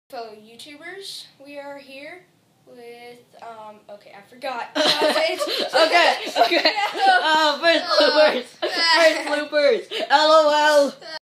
Fellow YouTubers, we are here with, okay, I forgot. Okay. First bloopers. LOL.